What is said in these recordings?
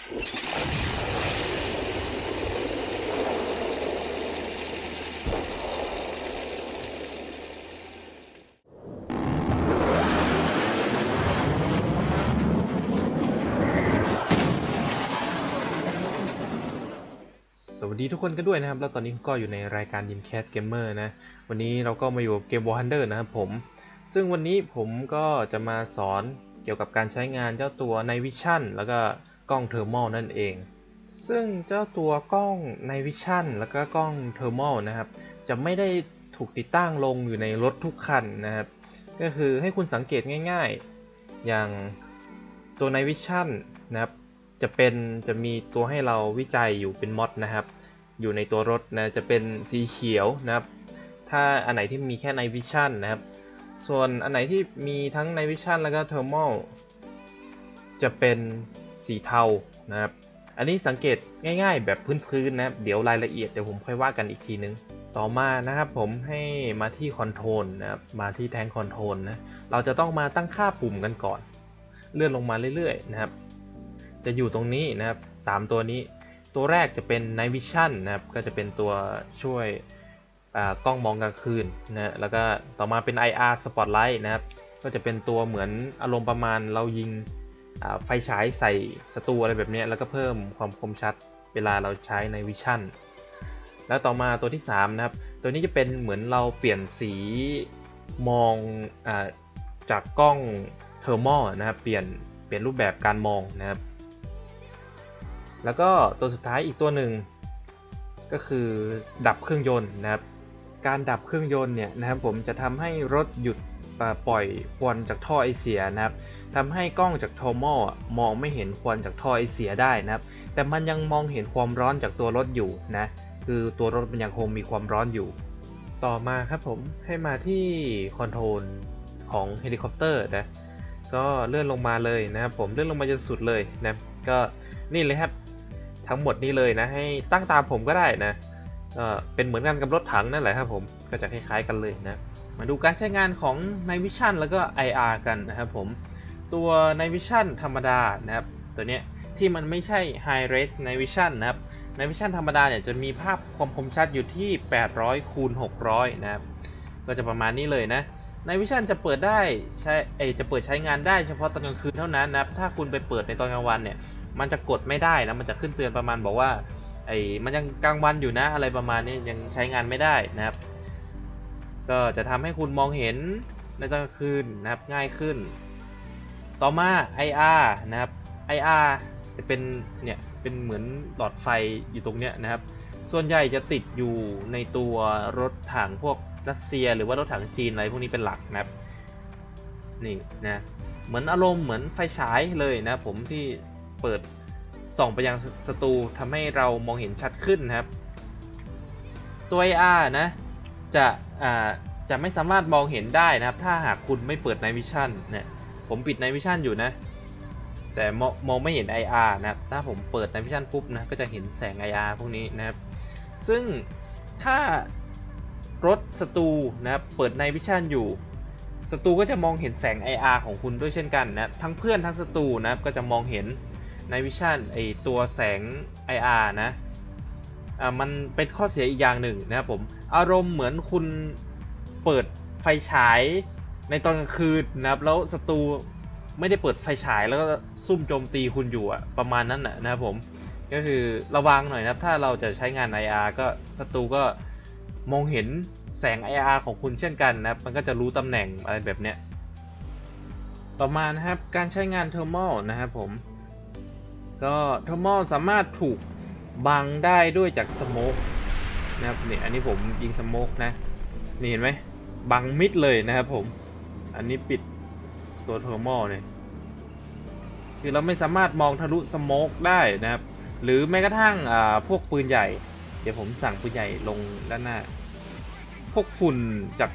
สวัสดีทุกคนกันด้วยนะครับแล้วตอนนี้ก็อยู่ในรายการ Dreamcast Gamer นะวันนี้เราก็มาอยู่กับเกม War Thunder นะครับผมซึ่งวันนี้ผมก็จะมาสอนเกี่ยวกับการใช้งานเจ้าตัว Night Vision แล้วก็กล้อง Thermal นั่นเองซึ่งเจ้าตัวกล้อง Night Vision แล้วก็กล้อง Thermal นะครับจะไม่ได้ถูกติดตั้งลงอยู่ในรถทุกคันนะครับก็คือให้คุณสังเกตง่ายๆอย่างตัว Night Vision นะครับจะมีตัวให้เราวิจัยอยู่เป็นมอดนะครับอยู่ในตัวรถนะจะเป็นสีเขียวนะครับถ้าอันไหนที่มีแค่ Night Vision นะครับส่วนอันไหนที่มีทั้ง Night Vision แล้วก็ Thermal จะเป็นสีเทานะครับอันนี้สังเกตง่ายๆแบบพื้นๆนะครับเดี๋ยวรายละเอียดเดี๋ยวผมค่อยว่ากันอีกทีนึงต่อมานะครับผมให้มาที่คอนโทรลนะครับมาที่แทงคอนโทรลนะเราจะต้องมาตั้งค่าปุ่มกันก่อนเลื่อนลงมาเรื่อยๆนะครับจะอยู่ตรงนี้นะครับ3ตัวนี้ตัวแรกจะเป็น Night Vision นะครับก็จะเป็นตัวช่วยกล้องมองกลางคืนนะแล้วก็ต่อมาเป็น IR Spotlight นะครับก็จะเป็นตัวเหมือนอารมณ์ประมาณเรายิงไฟฉายใส่ศัตรูอะไรแบบนี้แล้วก็เพิ่มความคมชัดเวลาเราใช้ Night Vision แล้วต่อมาตัวที่3นะครับตัวนี้จะเป็นเหมือนเราเปลี่ยนสีมองจากกล้อง Thermal นะครับเปลี่ยนรูปแบบการมองนะครับแล้วก็ตัวสุดท้ายอีกตัวหนึ่งก็คือดับเครื่องยนต์นะครับการดับเครื่องยนต์เนี่ยนะครับผมจะทำให้รถหยุดปล่อยควันจากท่อไอเสียนะครับทำให้กล้องจาก Thermal มองไม่เห็นควันจากท่อไอเสียได้นะครับแต่มันยังมองเห็นความร้อนจากตัวรถอยู่นะคือตัวรถมันยังคงมีความร้อนอยู่ต่อมาครับผมให้มาที่คอนโทรลของเฮลิคอปเตอร์นะก็เลื่อนลงมาเลยนะครับผมเลื่อนลงมาจนสุดเลยนะก็นี่เลยครับทั้งหมดนี้เลยนะให้ตั้งตามผมก็ได้นะเป็นเหมือนกันกับรถถังนั่นแหละครับผมก็จะคล้ายๆกันเลยนะมาดูการใช้งานของ Night Vision แล้วก็ IR กันนะครับผมตัว Night Vision ธรรมดานะครับตัวเนี้ยที่มันไม่ใช่ High Res Night Vision นะครับ Night Vision ธรรมดาเนี่ยจะมีภาพความคมชัดอยู่ที่800 คูณ 600นะครับก็จะประมาณนี้เลยนะ Night Vision จะเปิดได้จะเปิดใช้งานได้เฉพาะตอนกลางคืนเท่านั้นนะครับถ้าคุณไปเปิดในตอนกลางวันเนี่ยมันจะกดไม่ได้นะมันจะขึ้นเตือนประมาณบอกว่ามันยังกลางวันอยู่นะอะไรประมาณนี้ยังใช้งานไม่ได้นะครับก็จะทำให้คุณมองเห็นในตอนกลางคืนนะครับง่ายขึ้นต่อมา IR นะครับ IR จะเป็นเหมือนหลอดไฟอยู่ตรงเนี้ยนะครับส่วนใหญ่จะติดอยู่ในตัวรถถังพวกรัสเซียหรือว่ารถถังจีนอะไรพวกนี้เป็นหลักนะครับนี่นะเหมือนอารมณ์เหมือนไฟฉายเลยนะผมที่เปิดส่องไปยังศัตรูทำให้เรามองเห็นชัดขึ้นนะครับตัว AR นะจะไม่สามารถมองเห็นได้นะครับถ้าหากคุณไม่เปิด Night Vision เนี่ยผมปิด Night Vision อยู่นะแต่มองไม่เห็น IR นะครับถ้าผมเปิด Night Vision ปุ๊บนะก็จะเห็นแสง IR พวกนี้นะครับซึ่งถ้ารถศัตรูนะครับเปิด Night Vision อยู่ศัตรูก็จะมองเห็นแสง IR ของคุณด้วยเช่นกันนะทั้งเพื่อนทั้งศัตรูนะครับก็จะมองเห็นNight Visionตัวแสง IR นะมันเป็นข้อเสียอีกอย่างหนึ่งนะครับผมอารมณ์เหมือนคุณเปิดไฟฉายในตอนกลางคืนนะครับแล้วศัตรูไม่ได้เปิดไฟฉายแล้วก็ซุ่มโจมตีคุณอยู่ประมาณนั้นนะครับผมก็คือระวังหน่อยนะครับถ้าเราจะใช้งาน IR ก็ศัตรูก็มองเห็นแสง IR ของคุณเช่นกันนะครับมันก็จะรู้ตำแหน่งอะไรแบบเนี้ยต่อมานะครับการใช้งาน Thermal นะครับผมก็ Thermal สามารถถูกบังได้ด้วยจากสโมกนะครับนี่อันนี้ผมยิงสโมกนะนี่เห็นไหมบังมิดเลยนะครับผมอันนี้ปิดตัว Thermal เนี่ยคือเราไม่สามารถมองทะลุสโมกได้นะครับหรือแม้กระทั่งพวกปืนใหญ่เดี๋ยวผมสั่งปืนใหญ่ลงด้านหน้าพวกฝุ่นจาก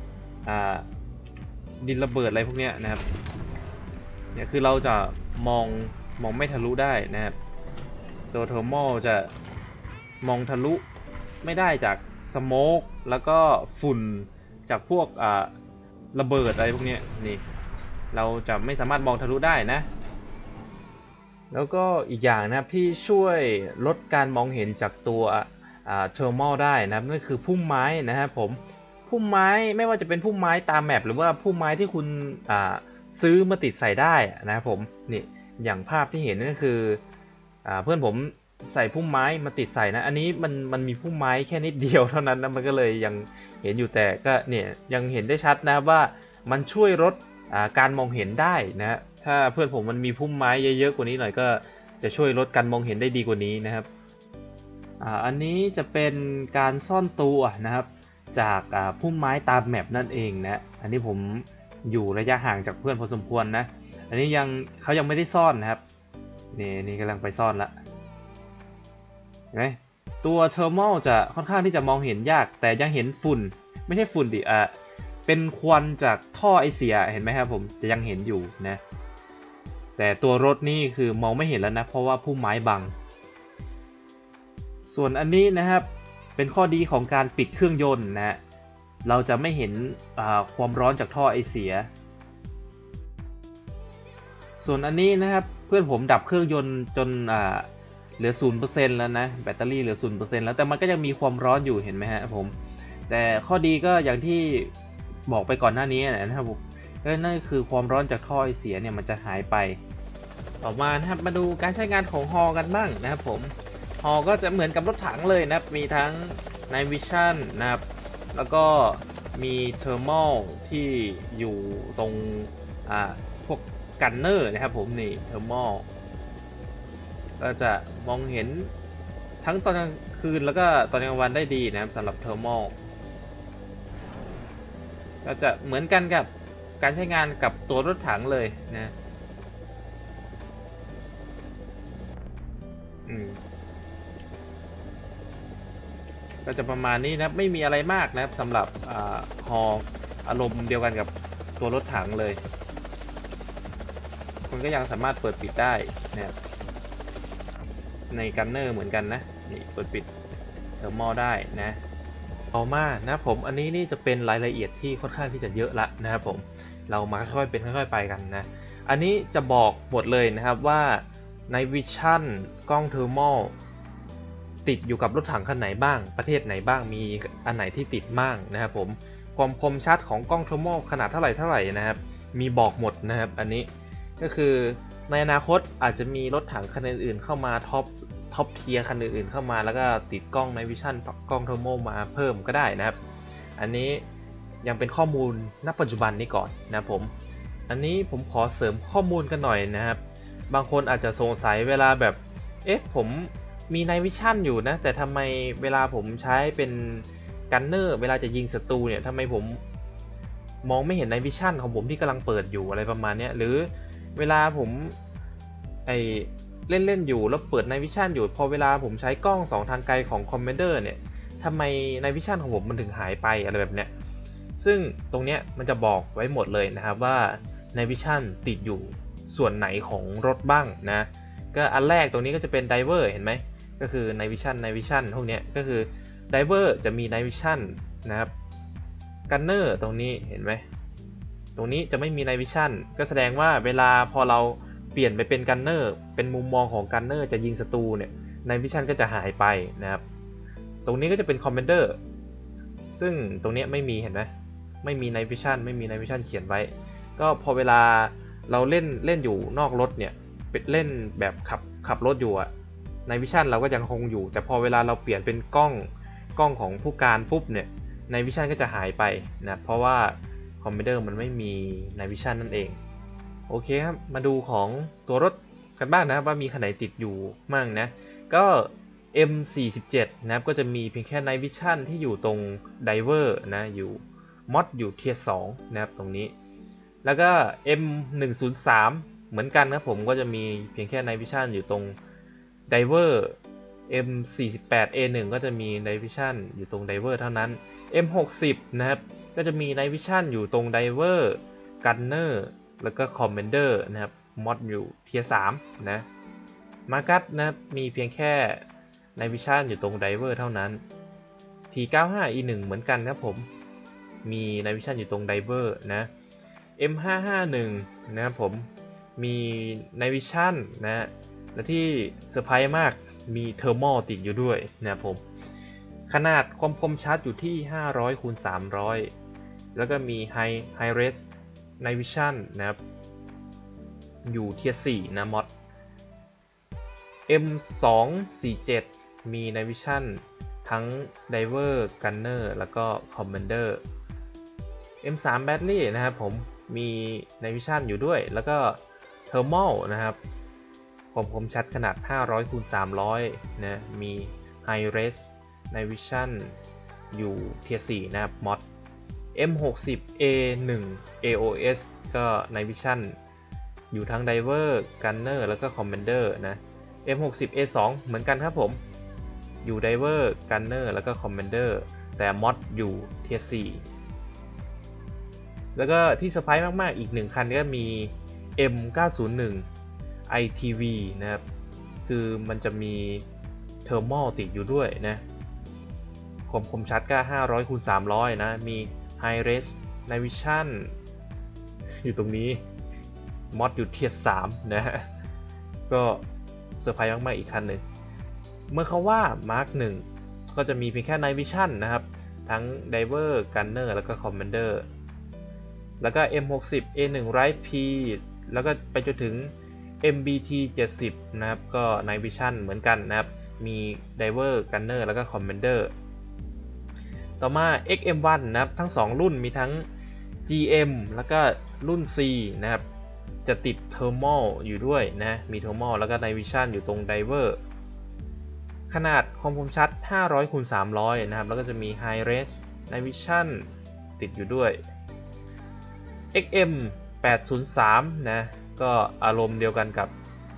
ดินระเบิดอะไรพวกเนี้ยนะครับเนี่ยคือเราจะมองไม่ทะลุได้นะครับตัว Thermal จะมองทะลุไม่ได้จากสโมกแล้วก็ฝุ่นจากพวกระเบิดอะไรพวกนี้นี่เราจะไม่สามารถมองทะลุได้นะแล้วก็อีกอย่างนะครับที่ช่วยลดการมองเห็นจากตัวเทอร์มอลได้นะครับนั่นคือพุ่มไม้นะครับผมพุ่มไม้ไม่ว่าจะเป็นพุ่มไม้ตามแมปหรือว่าพุ่มไม้ที่คุณซื้อมาติดใส่ได้นะครับผมนี่อย่างภาพที่เห็นนั่นคือเพื่อนผมใส่พุ่มไม้มาติดใส่นะอันนี้มันมีพุ่มไม้แค่นิดเดียวเท่านั้นนะมันก็เลยยังเห็นอยู่แต่ก็เนี่ยยังเห็นได้ชัดนะครับว่ามันช่วยลดการมองเห็นได้นะถ้าเพื่อนผมมันมีพุ่มไม้เยอะๆกว่านี้หน่อยก็จะช่วยลดการมองเห็นได้ดีกว่านี้นะครับอันนี้จะเป็นการซ่อนตัวนะครับจากพุ่มไม้ตามแมปนั่นเองนะอันนี้ผมอยู่ระยะห่างจากเพื่อนพอสมควรนะอันนี้เขายังไม่ได้ซ่อนนะครับนี่กำลังไปซ่อนละเห็นไหมตัวเทอร์มอลจะค่อนข้างที่จะมองเห็นยากแต่ยังเห็นฝุ่นไม่ใช่ฝุ่นดิเป็นควันจากท่อไอเสียเห็นไหมครับผมจะยังเห็นอยู่นะแต่ตัวรถนี่คือมองไม่เห็นแล้วนะเพราะว่าพุ่มไม้บังส่วนอันนี้นะครับเป็นข้อดีของการปิดเครื่องยนต์นะเราจะไม่เห็นความร้อนจากท่อไอเสียส่วนอันนี้นะครับเพื่อนผมดับเครื่องยนต์จนเหลือ 0% แล้วนะแบตเตอรี่เหลือ 0% แล้วแต่มันก็ยังมีความร้อนอยู่เห็นไหมฮะผมแต่ข้อดีก็อย่างที่บอกไปก่อนหน้านี้นะครับผมก็นั่นคือความร้อนจากท่อไอเสียเนี่ยมันจะหายไปต่อมานะครับมาดูการใช้งานของฮอกันบ้างนะครับผมฮอก็จะเหมือนกับรถถังเลยนะครับมีทั้ง Night Vision นะครับแล้วก็มีเทอร์มอลที่อยู่ตรงพวกกันเนอร์นะครับผมนี่เทอร์มอลก็จะมองเห็นทั้งตอนกลางคืนแล้วก็ตอนกลางวันได้ดีนะครับสำหรับเทอร์มอลก็จะเหมือนกันกับการใช้งานกับตัวรถถังเลยนะก็จะประมาณนี้นะครับไม่มีอะไรมากนะครับสำหรับฮออารมณ์เดียวกันกับตัวรถถังเลยคุณก็ยังสามารถเปิดปิดได้นะครับในกันเนอร์เหมือนกันนะนี่เปิดปิดเทอร์มอลได้นะต่อมานะผมอันนี้นี่จะเป็นรายละเอียดที่ค่อนข้างที่จะเยอะละนะครับผมเรามาค่อยๆเป็นค่อยๆไปกันนะอันนี้จะบอกหมดเลยนะครับว่าในวิชั่นกล้องเทอร์มอลติดอยู่กับรถถังคันไหนบ้างประเทศไหนบ้างมีอันไหนที่ติดบ้างนะครับผมความคมชัดของกล้องเทอร์มอลขนาดเท่าไหร่นะครับมีบอกหมดนะครับอันนี้ก็คือในอนาคตอาจจะมีรถถังคันอื่นๆเข้ามาท็อปเทียร์คันอื่นๆเข้ามาแล้วก็ติดกล้องในวิชั่นกล้องเทอร์โมมาเพิ่มก็ได้นะครับอันนี้ยังเป็นข้อมูลณปัจจุบันนี้ก่อนนะผมอันนี้ผมขอเสริมข้อมูลกันหน่อยนะครับบางคนอาจจะสงสัยเวลาแบบผมมีไนท์วิชั่นอยู่นะแต่ทำไมเวลาผมใช้เป็นกันเนอร์เวลาจะยิงศัตรูเนี่ยทำไมผมมองไม่เห็นไนท์วิชั่นของผมที่กำลังเปิดอยู่อะไรประมาณนี้หรือเวลาผมเล่นอยู่แล้วเปิดไนท์วิชั่นอยู่พอเวลาผมใช้กล้อง2ทางไกลของคอมเมนเดอร์เนี่ยทำไมไนท์วิชั่นของผมมันถึงหายไปอะไรแบบเนี้ยซึ่งตรงเนี้ยมันจะบอกไว้หมดเลยนะครับว่าไนท์วิชั่นติดอยู่ส่วนไหนของรถบ้างนะก็อันแรกตรงนี้ก็จะเป็นไดเวอร์เห็นไหมก็คือไนท์วิชั่นพวกเนี้ยก็คือไดเวอร์จะมีไนท์วิชั่นนะครับกันเนอร์ตรงนี้เห็นไหมตรงนี้จะไม่มีไนท์วิชั่นก็แสดงว่าเวลาพอเราเปลี่ยนไปเป็นกันเนอร์เป็นมุมมองของกันเนอร์จะยิงศัตรูเนี่ยไนท์วิชั่นก็จะหายไปนะครับตรงนี้ก็จะเป็นคอมเมนเดอร์ซึ่งตรงนี้ไม่มีเห็นไหมไม่มีไนท์วิชั่นเขียนไว้ก็พอเวลาเราเล่นอยู่นอกรถเนี่ยเป็นเล่นแบบขับรถอยู่อะไนท์วิชั่นเราก็ยังคงอยู่แต่พอเวลาเราเปลี่ยนเป็นกล้องของผู้การปุ๊บเนี่ยไนท์วิชั่นก็จะหายไปนะเพราะว่าคอมเมนเดอร์มันไม่มีไนท์วิชั่นนั่นเองโอเคครับมาดูของตัวรถกันบ้างนะว่ามีคันไหนติดอยู่มั่งนะก็ M47 นะครับก็จะมีเพียงแค่ Night Vision ที่อยู่ตรง Diver นะอยู่มอดอยู่เทียร์2นะครับตรงนี้แล้วก็ M103 เหมือนกันครับผมก็จะมีเพียงแค่ Night Vision อยู่ตรง Diver M48A1 ก็จะมี Night Vision อยู่ตรง Diver เท่านั้น M60 นะครับก็จะมี Night Vision อยู่ตรง Diver Gunner แล้วก็ Commander นะครับมอดอยู่เทียร์3นะมาร์กัสนะมีเพียงแค่ Night Vision อยู่ตรง Diver เท่านั้น T95E1 เหมือนกันครับผมมี Night Vision อยู่ตรง Diver นะ M551 นะครับผมมี Night Vision นะและที่เซอร์ไพรส์มากมีเทอร์โมติดอยู่ด้วยนะครับผมขนาดความคมชัดอยู่ที่500 คูณ 300แล้วก็มีไฮเรสไนวิชั่นนะครับอยู่เทียร์4นะมอด M247 มี Night Vision ทั้ง Diver Gunner แล้วก็ Commander M3 Battery นะครับผมมี Night Vision อยู่ด้วยแล้วก็ Thermal นะครับความคมชัดขนาด500 คูณ 300นะมี High Res Night Vision อยู่เทียร์4นะครับมอด M60A1 AOS ก็ Night Vision อยู่ทั้ง Diver Gunner แล้วก็ Commander นะ M60A2 เหมือนกันครับผมอยู่ Diver Gunner แล้วก็ Commander แต่มอดอยู่เทียร์4แล้วก็ที่เซอร์ไพรส์มากๆอีก1คันก็มี M901 ITV นะครับคือมันจะมีเทอร์โมติดอยู่ด้วยนะความคมชัดก็500 คูณ 300นะมี High Res Night Vision อยู่ตรงนี้มอดอยู่เทียร์3นะฮะก็เซอร์ไพรส์มากๆอีกคันหนึ่งเมื่อเขาว่า Mark 1ก็จะมีเพียงแค่ Night Vision นะครับทั้ง Diver Gunner แล้วก็ Commander แล้วก็ M60A1 Right P แล้วก็ไปจนถึง MBT 70นะครับก็ Night Vision เหมือนกันนะครับมี Diver Gunner แล้วก็ Commander ต่อมา XM1 นะครับทั้ง2รุ่นมีทั้ง GM แล้วก็รุ่น C นะครับจะติดเทอร์โมอยู่ด้วยนะมีเทอร์โมแล้วก็ไนวิชั่นอยู่ตรงไดเวอร์ขนาดความคมชัด500 คูณ 300นะครับแล้วก็จะมีไฮเรสไนวิชั่นติดอยู่ด้วย XM 803นะก็อารมณ์เดียวกันกับ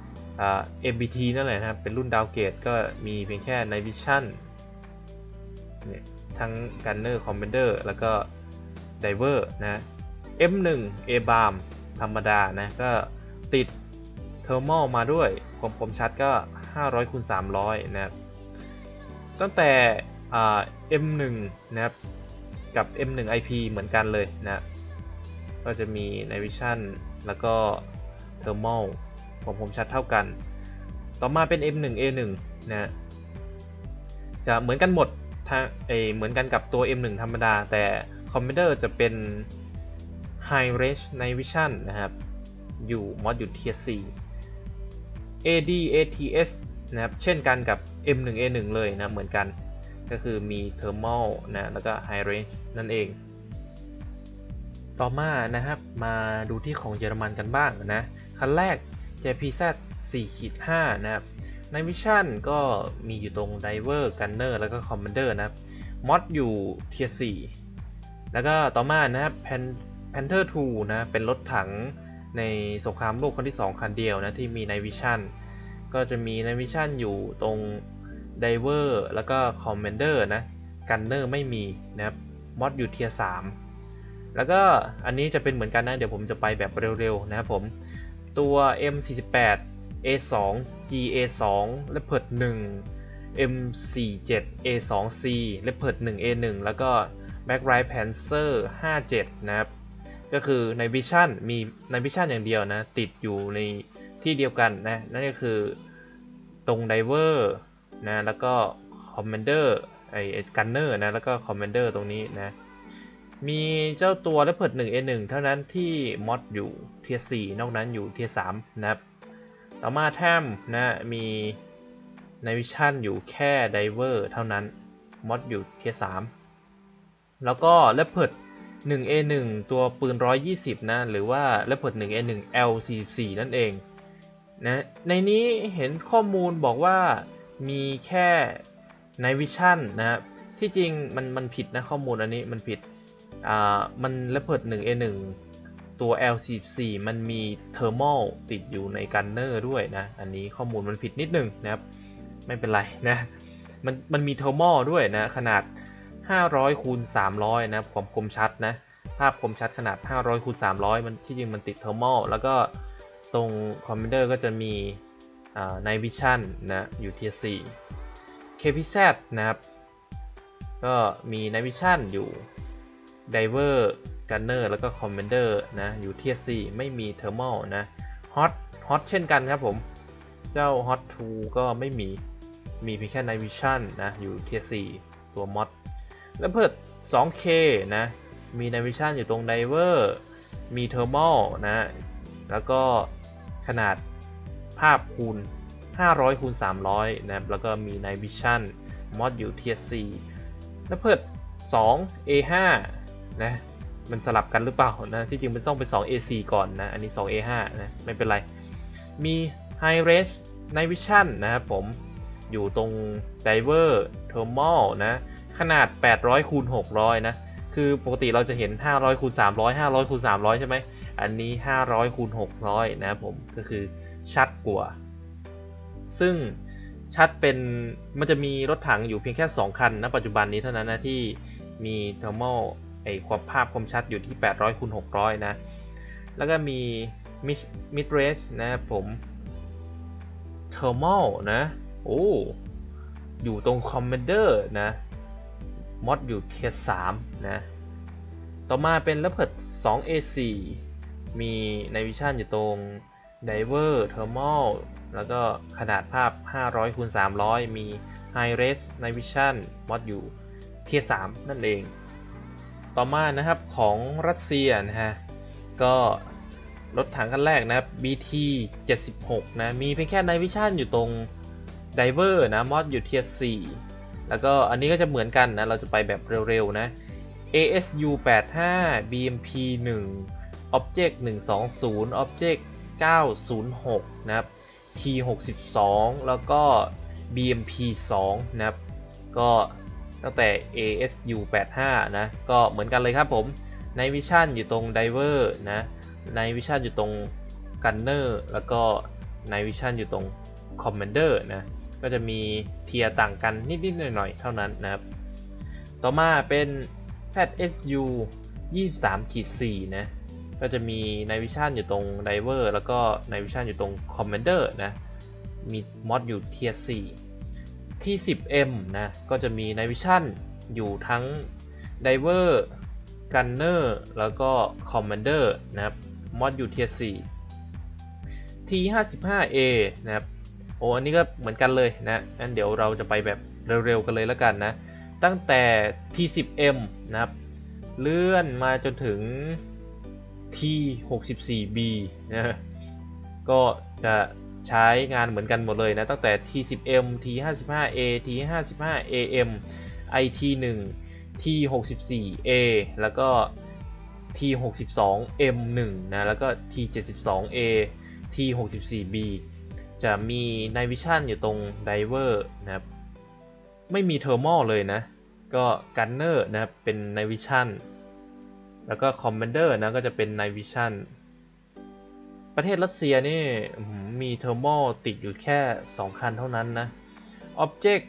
MBT นั่นแหละนะครับเป็นรุ่นดาวเกตก็มีเพียงแค่ไนวิชั่นเนี่ยทั้ง Gunner Commander แล้วก็ Diver นะ M1 A-Barm ธรรมดานะก็ติดเทอร์โมมาด้วยความคมชัดก็500 คูณ 300นะครับตั้งแต่M1 นะครับกับ M1 IP เหมือนกันเลยนะก็จะมี Night Vision แล้วก็เทอร์โมความคมชัดเท่ากันต่อมาเป็น M1A1 นะจะเหมือนกันหมดเหมือนกันกับตัว M1 ธรรมดาแต่ Commander จะเป็น High Res Night Vision นะครับอยู่มอดอยู่เทียร์4 ADATS นะครับเช่นกันกับ M1A1 เลยนะเหมือนกันก็คือมี Thermal นะแล้วก็ High Res นั่นเองต่อมานะครับมาดูที่ของเยอรมันกันบ้างนะคันแรก JPZ 4-5 นะครับ Night Vision ก็มีอยู่ตรง Diver Gunner แล้วก็ Commander นะครับมอดอยู่เทียร์4แล้วก็ต่อมานะครับPanther 2 นะเป็นรถถังในสงครามโลกครั้งที่2คันเดียวนะที่มี Night Vision ก็จะมี Night Vision อยู่ตรง Diver แล้วก็ Commander นะ Gunner ไม่มีนะครับมอดอยู่เทียร์3แล้วก็อันนี้จะเป็นเหมือนกันนะเดี๋ยวผมจะไปแบบเร็วๆนะครับผมตัว M48 A2 GA2 Leopard 1 M47 A2C Leopard 1 A1 แล้วก็ Black Ride Panzer 57นะครับก็คือใน Vision มีใน Vision อย่างเดียวนะติดอยู่ในที่เดียวกันนะนั่นก็คือตรง Diver นะแล้วก็ Commander Gunner นะแล้วก็ Commander ตรงนี้นะมีเจ้าตัว Leopard 1 A1 เท่านั้นที่มอดอยู่เทียร์4นอกนั้นอยู่เทียร์3นะครับต่อมาแทมนะมีใน Vision อยู่แค่ Diver เท่านั้นมอดอยู่เทียร์3แล้วก็ Leopard 1A1 ตัวปืน120นะหรือว่า Leopard 1A1 L44 นั่นเองนะในนี้เห็นข้อมูลบอกว่ามีแค่ Night Vision นะครับที่จริงมันผิดนะข้อมูลอันนี้มันผิดมัน Leopard 1A1 ตัว L44 มันมีเทอร์โมติดอยู่ในกันเนอร์ด้วยนะอันนี้ข้อมูลมันผิดนิดนึงนะครับไม่เป็นไรนะมันมีเทอร์โมด้วยนะขนาด500 คูณ 300นะความคมชัดนะภาพคมชัดขนาด500 คูณ 300มันที่จริงมันติดเทอร์โมแล้วก็ตรงคอมมานเดอร์ก็จะมีNight Vision นะอยู่เทียร์4 KPZ นะครับก็มี Night Vision อยู่ Diver Gunner แล้วก็ Commander นะอยู่เทียร์4ไม่มี Thermal นะ Hot เช่นกันครับผมเจ้า Hot 2 ก็ไม่มีเพียงแค่ Night Vision นะอยู่เทียร์ 4 ตัวมอดแล้วเพิ่ม 2K นะมี Night Vision อยู่ตรง Diver มี Thermal นะแล้วก็ขนาดภาพคูณ500 คูณ 300นะแล้วก็มี Night Vision มอดอยู่เทียร์ 4แล้วเพิ่ม 2A5 นะมันสลับกันหรือเปล่านะที่จริงมันต้องเป็น 2A4 ก่อนนะอันนี้ 2A5 นะไม่เป็นไรมี High Res Night Vision นะครับผมอยู่ตรง Diver Thermal นะขนาด800 คูณ 600นะคือปกติเราจะเห็น500 คูณ 300 500 คูณ 300ใช่ไหมอันนี้500 คูณ 600นะครับผมก็คือชัดกว่าซึ่งชัดเป็นมันจะมีรถถังอยู่เพียงแค่2คันณปัจจุบันนี้เท่านั้นนะที่มี Thermal ความภาพคมชัดอยู่ที่800 คูณ 600นะแล้วก็มี Mid Range นะครับผม Thermal นะโอ้อยู่ตรง Commander นะมอดอยู่เทียร์ 3นะต่อมาเป็นระเบิด 2A4 มี Night Vision อยู่ตรง Diver Thermal แล้วก็ขนาดภาพ500 คูณ 300มี High Res Night Vision มอดอยู่เทียร์ 3นั่นเองต่อมานะครับของรัสเซียนะฮะก็รถถังคันแรกนะครับ BT 76นะมีเพียงแค่ Night Vision อยู่ตรง Diver นะมอดอยู่เทียร์ 4แล้วก็อันนี้ก็จะเหมือนกันนะเราจะไปแบบเร็วๆนะ ASU 85 BMP 1 Object 120 Object 906นะครับ T 62แล้วก็ BMP 2นะครับก็ตั้งแต่ ASU 85นะก็เหมือนกันเลยครับผม Night Vision อยู่ตรง Diver นะ Night Vision อยู่ตรง Gunner แล้วก็ Night Vision อยู่ตรง Commander นะก็จะมีเทียร์ต่างกันนิดๆหน่อยๆเท่านั้นนะครับต่อมาเป็น ZSU 23-4 นะก็จะมี Night Vision อยู่ตรง Diver แล้วก็ Night Vision อยู่ตรง Commander นะมีมอดอยู่เทียร์ 4 ที่ 10M นะก็จะมี Night Vision อยู่ทั้ง Diver Gunner แล้วก็ Commander นะครับมอดอยู่เทียร์ 4 ที่ 55A นะครับโอ้อันนี้ก็เหมือนกันเลยนะงั้นเดี๋ยวเราจะไปแบบเร็วๆกันเลยแล้วกันนะตั้งแต่ T10M นะครับเลื่อนมาจนถึง T64B นะก็จะใช้งานเหมือนกันหมดเลยนะตั้งแต่ T10M T55A T55AM IT1 T64A แล้วก็ T62M1 นะแล้วก็ T72A T64B จะมี Night Vision อยู่ตรง Diver นะครับไม่มี Thermal เลยนะก็ Gunner นะครับเป็น Night Vision แล้วก็ Commander นะก็จะเป็น Night Vision ประเทศรัสเซียนี่มี Thermal ติดอยู่แค่2คันเท่านั้นนะ Object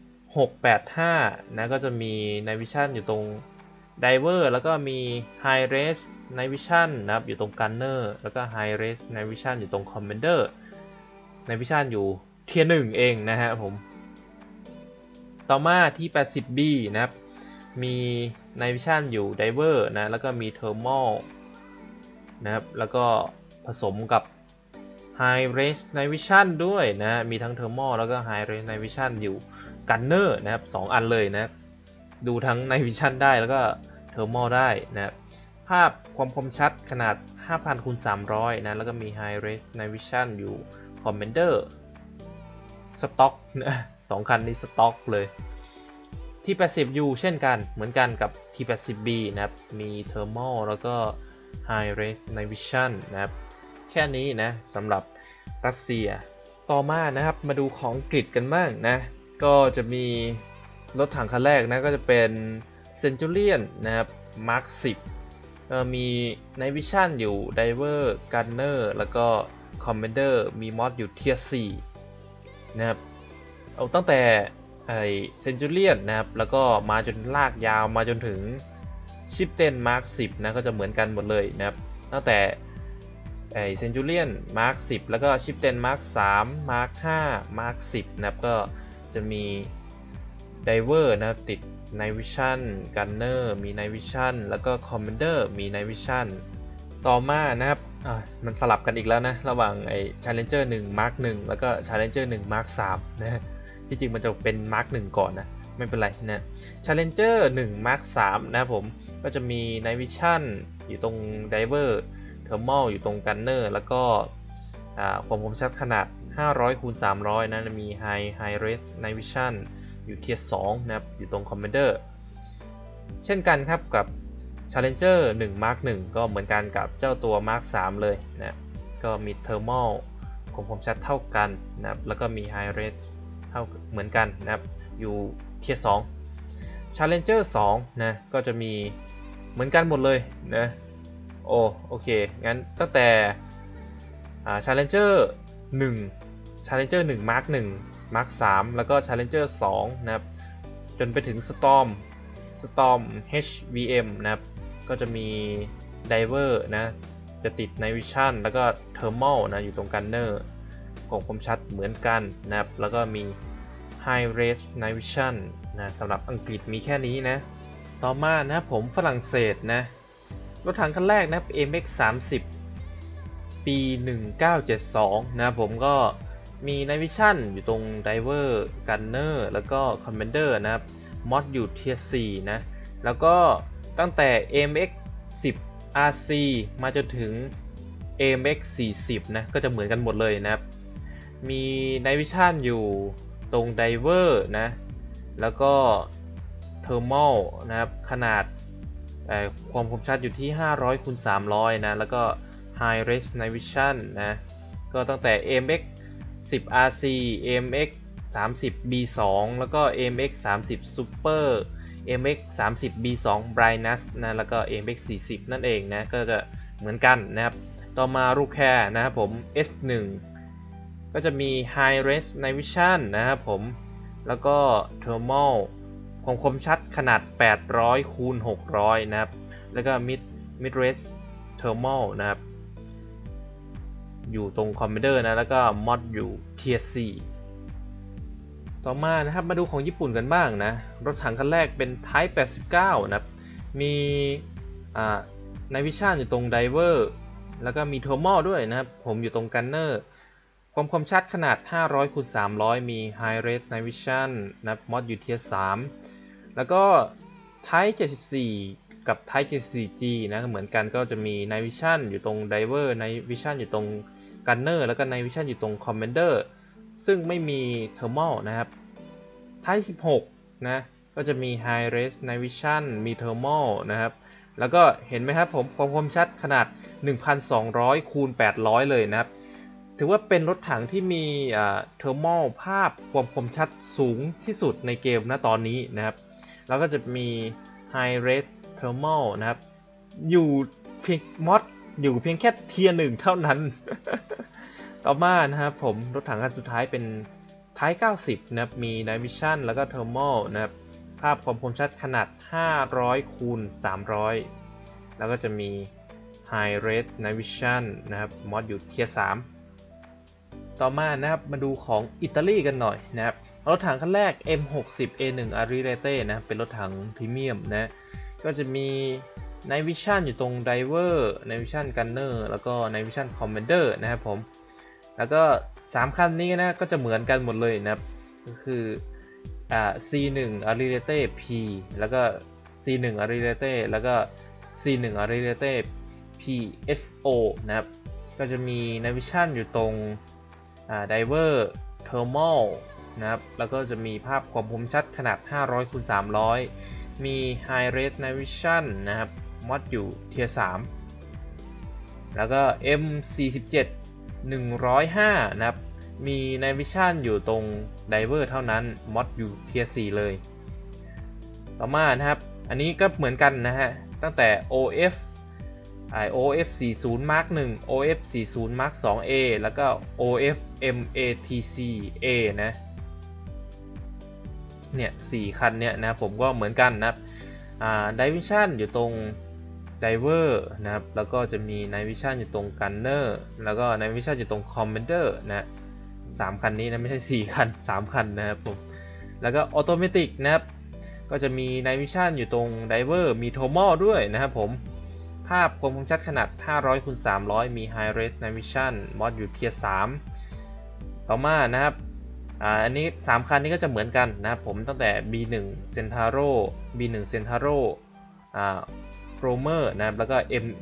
685นะก็จะมี Night Vision อยู่ตรง Diver แล้วก็มี High Res Night Vision นะครับอยู่ตรง Gunner แล้วก็ High Res Night Vision อยู่ตรง Commander Night Vision อยู่เทียร์ 1เองนะฮะผมต่อมาที่ 80B นะครับมี Night Vision อยู่ Diver นะแล้วก็มี Thermal นะครับแล้วก็ผสมกับ High Res Night Vision ด้วยนะมีทั้ง Thermal แล้วก็ High Res Night Vision อยู่ Gunner นะครับ2อันเลยนะดูทั้ง Night Vision ได้แล้วก็ Thermal ได้นะภาพความคมชัดขนาด 5,000 คูณ 300นะแล้วก็มี High Res Night Vision อยู่ Commander สต็อกนะ2คันนี้สต็อกเลยที่ 80U เช่นกันเหมือนกันกับที่ 80B นะครับมี Thermal แล้วก็ High Res Night Vision นะครับแค่นี้นะสำหรับรัสเซียต่อมานะครับมาดูของอังกฤษกันบ้างนะก็จะมีรถถังคันแรกนะก็จะเป็น Centurion นะครับ Mark 10มี Night Vision อยู่ Diver Gunner แล้วก็ Commander มีมอดอยู่เทียร์ 4นะครับเอาตั้งแต่Centurion นะครับแล้วก็มาจนลากยาวมาจนถึง Chieftain Mark 10นะก็จะเหมือนกันหมดเลยนะครับตั้งแต่Centurion Mark 10แล้วก็ Chieftain Mark 3 Mark 5 Mark 10นะครับก็จะมี Diver นะครับติด Night Vision Gunner มี Night Vision แล้วก็ Commander มี Night Vision ต่อมานะครับมันสลับกันอีกแล้วนะระหว่างไอ้ Challenger 1 Mark 1แล้วก็ Challenger 1 Mark 3นะที่จริงมันจะเป็น Mark 1ก่อนนะไม่เป็นไรนะ Challenger 1 Mark 3นะครับผมก็จะมี Night Vision อยู่ตรง Diver Thermal อยู่ตรง Gunner แล้วก็ความคมชัดขนาด500x 300นะมี High Res Night Vision อยู่เทียร์2นะครับอยู่ตรง Commander เช่นกันครับกับ Challenger 1 Mark 1ก็เหมือนกันกับเจ้าตัว Mark 3เลยนะก็มี Thermal ความคมชัดเท่ากันนะครับแล้วก็มี High Res เท่าเหมือนกันนะครับอยู่เทียร์2 Challenger 2นะก็จะมีเหมือนกันหมดเลยนะโอเคงั้นตั้งแต่Challenger 1 Challenger 1 Mark 1 Mark 3แล้วก็ Challenger 2นะครับจนไปถึง Storm HVM นะครับก็จะมี Diver นะจะติด Night Vision แล้วก็ Thermal นะอยู่ตรง Gunner ของคมชัดเหมือนกันนะครับแล้วก็มี High Res Night Vision นะสำหรับอังกฤษมีแค่นี้นะต่อมานะครับผมฝรั่งเศสนะรถถังคันแรกนะครับ AMX 30 ปี 1972นะครับผมก็มี Night Vision อยู่ตรง Diver Gunner แล้วก็ Commander นะครับมอดอยู่เทียร์4นะแล้วก็ตั้งแต่ AMX 10 RC มาจนถึง AMX 40นะก็จะเหมือนกันหมดเลยนะครับมี Night Vision อยู่ตรง Diver นะแล้วก็ Thermal นะครับขนาดความคมชัดอยู่ที่500x 300นะแล้วก็ High Res Night Vision นะก็ตั้งแต่ AMX 10 RC AMX 30 B2 แล้วก็ AMX 30 Super AMX 30 B2 Brightness นะแล้วก็ AMX 40นั่นเองนะก็จะเหมือนกันนะครับต่อมาลูกแคร์นะครับผม S1 ก็จะมี High Res Night Vision นะครับผมแล้วก็ Thermal ความคมชัดขนาด800x 600นะครับแล้วก็ Mid Res Thermal นะครับอยู่ตรง Commander นะแล้วก็ Mod อยู่ Tier 4ต่อมานะครับมาดูของญี่ปุ่นกันบ้างนะรถถังคันแรกเป็น Type 89นะครับมีNight Vision อยู่ตรง Diver แล้วก็มี Thermal ด้วยนะครับผมอยู่ตรง Gunner ความคมชัดขนาด500x 300มี High Res Night Vision นะครับ Mod อยู่ Tier 3แล้วก็ Type 74กับ Type 74G นะเหมือนกันก็จะมี Night Vision อยู่ตรง Diver Night Vision อยู่ตรง Gunner แล้วก็ Night Vision อยู่ตรง Commander ซึ่งไม่มี Thermal นะครับ Type 16นะก็จะมี High Res Night Vision มี Thermal นะครับแล้วก็เห็นไหมครับผมความคมชัดขนาด 1,200x 800เลยนะครับถือว่าเป็นรถถังที่มีThermal ภาพความคมชัดสูงที่สุดในเกมณตอนนี้นะครับแล้วก็จะมี High Res Thermal นะครับอยู่เพียงม็อดอยู่เพียงแค่เทียร์1เท่านั้น ต่อมานะครับผมรถถังคันสุดท้ายเป็น Type 90นะครับมี Night Vision แล้วก็ Thermal นะครับภาพความคมชัดขนาด 500x 300แล้วก็จะมี High Res Night Vision นะครับมอดอยู่เทียร์3ต่อมานะครับมาดูของอิตาลีกันหน่อยนะครับรถถังคันแรก M60A1 Ariete นะเป็นรถถังพรีเมียมนะก็จะมี Night Vision อยู่ตรง Diver Night Vision Gunner แล้วก็ Night Vision Commander นะครับผมแล้วก็3คันนี้นะก็จะเหมือนกันหมดเลยนะครับก็คือC1 Ariete P แล้วก็ C1 Ariete แล้วก็ C1 Ariete PSO นะครับก็จะมี Night Vision อยู่ตรงDiver Thermal นะครับแล้วก็จะมีภาพความคมชัดขนาด 500x 300มี High Res Night Vision นะครับมอดอยู่เทียร์3แล้วก็ M47 105นะครับมี Night Vision อยู่ตรง Diver เท่านั้นมอดอยู่เทียร์4เลยต่อมานะครับอันนี้ก็เหมือนกันนะฮะตั้งแต่ OF 40 Mark 1 OF 40 Mark 2A แล้วก็ OF MATC-A นะเนี่ย4คันเนี่ยนะผมก็เหมือนกันนะครับNight Vision อยู่ตรง Diver นะครับแล้วก็จะมี Night Vision อยู่ตรง Gunner แล้วก็ Night Vision อยู่ตรง Commander นะ3คันนี้นะไม่ใช่4คัน3คันนะครับผมแล้วก็ Automatic นะครับก็จะมี Night Vision อยู่ตรง Diver มี Thermal ด้วยนะครับผมาพความคมชัดขนาด500 x 300มี High Res Night Vision มอดอยู่เทียร์3ต่อมานะครับอันนี้3คันนี้ก็จะเหมือนกันนะครับผมตั้งแต่ B1 Centauro B1 Centauro Roamer นะครับแล้วก็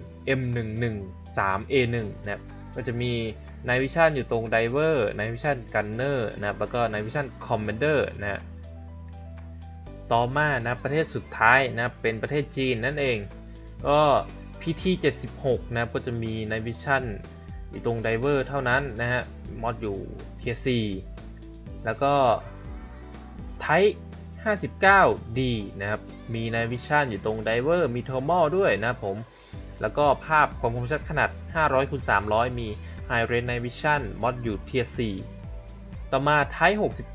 M113A1 นะครับก็จะมี Night Vision อยู่ตรง Diver Night Vision Gunner นะครับแล้วก็ Night Vision Commander นะต่อมานะประเทศสุดท้ายนะเป็นประเทศจีนนั่นเองก็ PT76 นะก็จะมี Night Vision อยู่ตรง Diver เท่านั้นนะฮะมอดอยู่เทียร์4แล้วก็ Type 59D นะครับมี Night Vision อยู่ตรง Diver มี Thermal ด้วยนะผมแล้วก็ภาพความคมชัดขนาด500 x 300มี High Res Night Vision มอดอยู่เทียร์4ต่อมา Type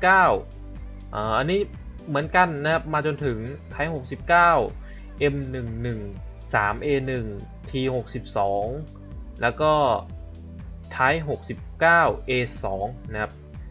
69อันนี้เหมือนกันนะครับมาจนถึง Type 69 M113A1 T62 แล้วก็ Type 69A2 นะครับ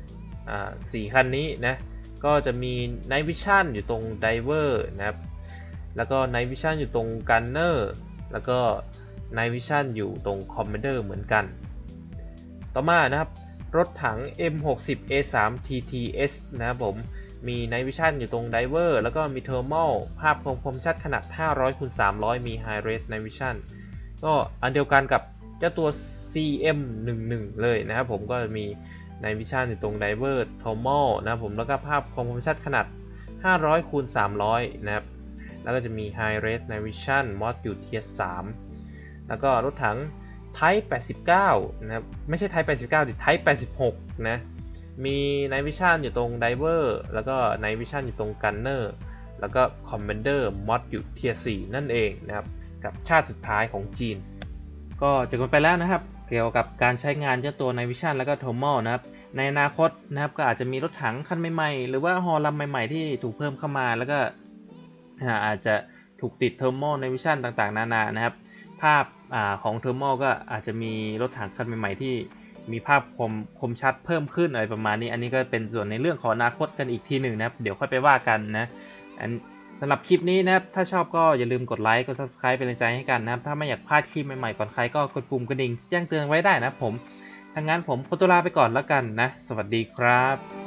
4คันนี้นะก็จะมี Night Vision อยู่ตรง Diver นะครับแล้วก็ Night Vision อยู่ตรง Gunner แล้วก็ Night Vision อยู่ตรง Commander เหมือนกันต่อมานะครับรถถัง M60A3 TTS นะครับผมมี Night Vision อยู่ตรง Diver แล้วก็มี Thermal ภาพคมชัดขนาด500 x 300มี High Res Night Vision ก็อันเดียวกันกับเจ้าตัว CM11 เลยนะครับผมก็มีNight Vision อยู่ตรง Diver Thermal นะครับผมแล้วก็ภาพคมชัดขนาด500 x 300นะครับแล้วก็จะมี High Res Night Vision มอดอยู่เทียร์3แล้วก็รถถัง Type 89นะครับไม่ใช่ Type 89ดิ Type 86นะมี Night Vision อยู่ตรง Diver แล้วก็ Night Vision อยู่ตรง Gunner แล้วก็ Commander มอดอยู่เทียร์4นั่นเองนะครับกับชาติสุดท้ายของจีนก็จบกันไปแล้วนะครับเกี่ยวกับการใช้งานเจ้าตัว Night Vision แล้วก็ Thermal นะครับในอนาคตนะครับก็อาจจะมีรถถังคันใหม่ๆหรือว่าฮอลำใหม่ๆที่ถูกเพิ่มเข้ามาแล้วก็อาจจะถูกติด Thermal Night Vision ต่างๆนานานะครับภาพของ Thermal ก็อาจจะมีรถถังคันใหม่ๆที่มีภาพคมชัดเพิ่มขึ้นอะไรประมาณนี้อันนี้ก็เป็นส่วนในเรื่องของอนาคตกันอีกทีหนึ่งนะครับเดี๋ยวค่อยไปว่ากันนะสำหรับคลิปนี้นะครับถ้าชอบก็อย่าลืมกดไลค์กด Subscribe เป็นกำลังใจให้กันนะครับถ้าไม่อยากพลาดคลิปใหม่ๆก่อนใครก็กดปุ่มกระดิ่งแจ้งเตือนไว้ได้นะผมถ้างั้นผมขอตัวลาไปก่อนแล้วกันนะสวัสดีครับ